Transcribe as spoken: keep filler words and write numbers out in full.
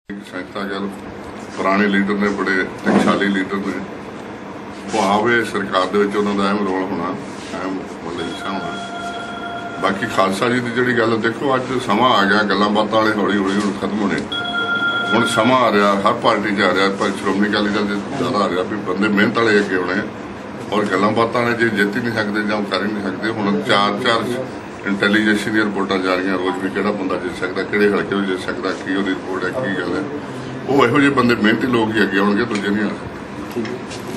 संस्था गल पुराने लीडर ने बड़े टकशाली लीडर ने भावे सरकार दे विच उन्हां दा अहम रोल होना अहम मतलब हिस्सा होना। बाकी खालसा जी की जी गल देखो अज समा आ गया गल्लां बातां वाले हौली हौली हुण खत्म होने हुण समा आ रहा हर पार्टी च आ रहा पर श्रोमणी अकाली दल ज़्यादा आ रहा भी बंदे मेहनत वाले अगे आने और गल्लां बातां वाले जे जित ही नहीं सकते जां कर ही नहीं सकते। हुण चार चार इंटैलीजेंस दी रिपोर्टां जा रही रोज़ भी किहड़ा बंदा जित सकता किहड़े हल्के जित सकता की उहदी रिपोर्ट है की गल है वो इहो जिहे बंदे मेहनती लोग ही अगे आउणगे दूजे नहीं आ सकते।